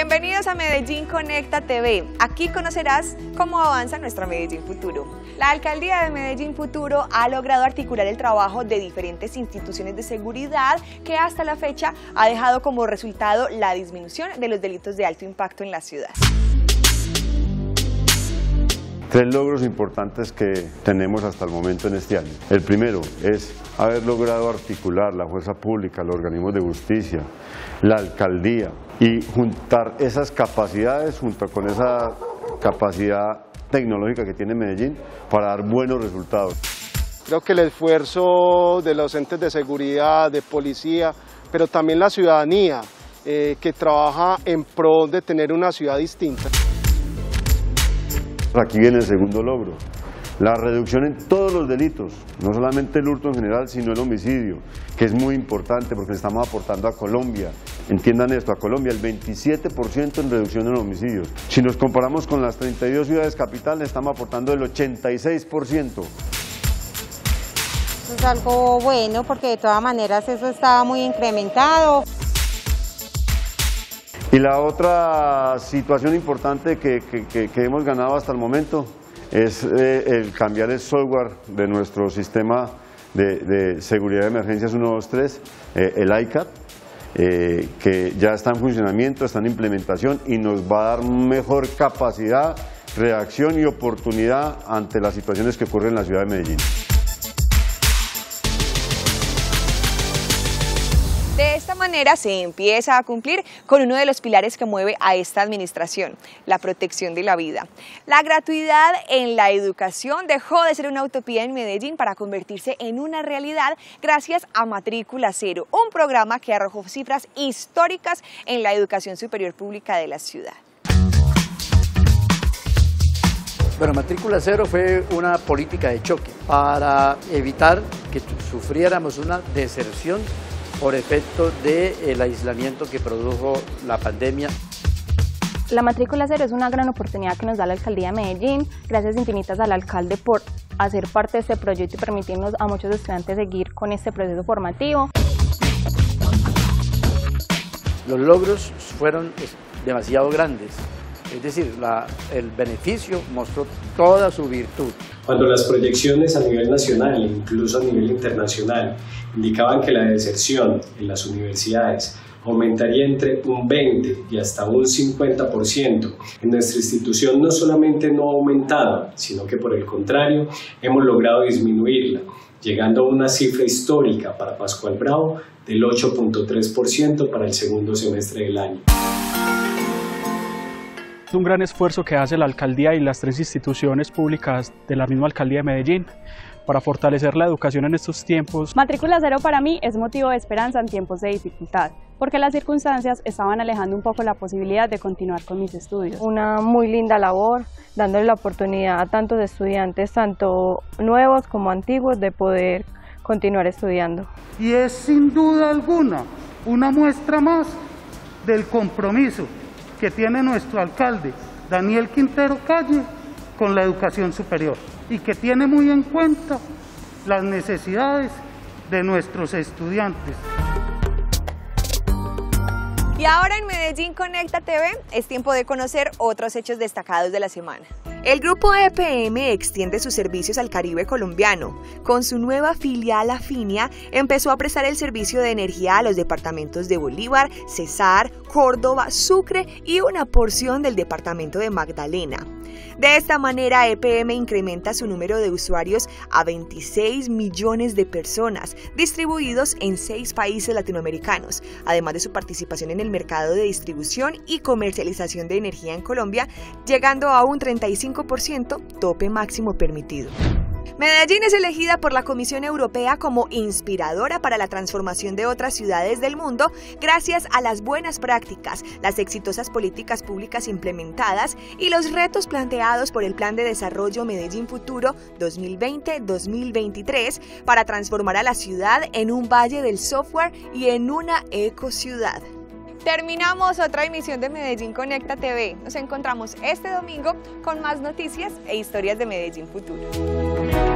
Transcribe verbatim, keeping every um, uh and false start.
Bienvenidos a Medellín Conecta T V. Aquí conocerás cómo avanza nuestra Medellín Futuro. La Alcaldía de Medellín Futuro ha logrado articular el trabajo de diferentes instituciones de seguridad que hasta la fecha ha dejado como resultado la disminución de los delitos de alto impacto en la ciudad. Tres logros importantes que tenemos hasta el momento en este año. El primero es haber logrado articular la fuerza pública, los organismos de justicia, la alcaldía y juntar esas capacidades junto con esa capacidad tecnológica que tiene Medellín para dar buenos resultados. Creo que el esfuerzo de los entes de seguridad, de policía, pero también la ciudadanía eh, que trabaja en pro de tener una ciudad distinta. Aquí viene el segundo logro, la reducción en todos los delitos, no solamente el hurto en general, sino el homicidio, que es muy importante porque le estamos aportando a Colombia. Entiendan esto, a Colombia el veintisiete por ciento en reducción en homicidios. Si nos comparamos con las treinta y dos ciudades capitales, estamos aportando el ochenta y seis por ciento. Es algo bueno porque de todas maneras eso estaba muy incrementado. Y la otra situación importante que, que, que, que hemos ganado hasta el momento es eh, el cambiar el software de nuestro sistema de, de seguridad de emergencias ciento veintitrés, eh, el I C A T, eh, que ya está en funcionamiento, está en implementación y nos va a dar mejor capacidad, reacción y oportunidad ante las situaciones que ocurren en la ciudad de Medellín. De esta manera se empieza a cumplir con uno de los pilares que mueve a esta administración, la protección de la vida. La gratuidad en la educación dejó de ser una utopía en Medellín para convertirse en una realidad gracias a Matrícula Cero, un programa que arrojó cifras históricas en la educación superior pública de la ciudad. Bueno, Matrícula Cero fue una política de choque para evitar que sufriéramos una deserción por efecto del aislamiento que produjo la pandemia. La Matrícula Cero es una gran oportunidad que nos da la Alcaldía de Medellín. Gracias infinitas al alcalde por hacer parte de este proyecto y permitirnos a muchos estudiantes seguir con este proceso formativo. Los logros fueron demasiado grandes, es decir, la, el beneficio mostró toda su virtud. Cuando las proyecciones a nivel nacional e incluso a nivel internacional indicaban que la deserción en las universidades aumentaría entre un veinte y hasta un cincuenta por ciento, en nuestra institución no solamente no ha aumentado, sino que por el contrario hemos logrado disminuirla, llegando a una cifra histórica para Pascual Bravo del ocho punto tres por ciento para el segundo semestre del año. Es un gran esfuerzo que hace la alcaldía y las tres instituciones públicas de la misma alcaldía de Medellín para fortalecer la educación en estos tiempos. Matrícula Cero para mí es motivo de esperanza en tiempos de dificultad, porque las circunstancias estaban alejando un poco la posibilidad de continuar con mis estudios. Una muy linda labor, dándole la oportunidad a tantos estudiantes, tanto nuevos como antiguos, de poder continuar estudiando. Y es sin duda alguna una muestra más del compromiso que tiene nuestro alcalde, Daniel Quintero Calle, con la educación superior y que tiene muy en cuenta las necesidades de nuestros estudiantes. Y ahora en Medellín Conecta T V es tiempo de conocer otros hechos destacados de la semana. El grupo E P M extiende sus servicios al Caribe colombiano. Con su nueva filial Afinia, empezó a prestar el servicio de energía a los departamentos de Bolívar, Cesar, Córdoba, Sucre y una porción del departamento de Magdalena. De esta manera, E P M incrementa su número de usuarios a veintiséis millones de personas, distribuidos en seis países latinoamericanos, además de su participación en el mercado de distribución y comercialización de energía en Colombia, llegando a un treinta y cinco por ciento tope máximo permitido. Medellín es elegida por la Comisión Europea como inspiradora para la transformación de otras ciudades del mundo gracias a las buenas prácticas, las exitosas políticas públicas implementadas y los retos planteados por el Plan de Desarrollo Medellín Futuro dos mil veinte a dos mil veintitrés para transformar a la ciudad en un valle del software y en una ecociudad. Terminamos otra emisión de Medellín Conecta T V. Nos encontramos este domingo con más noticias e historias de Medellín Futuro.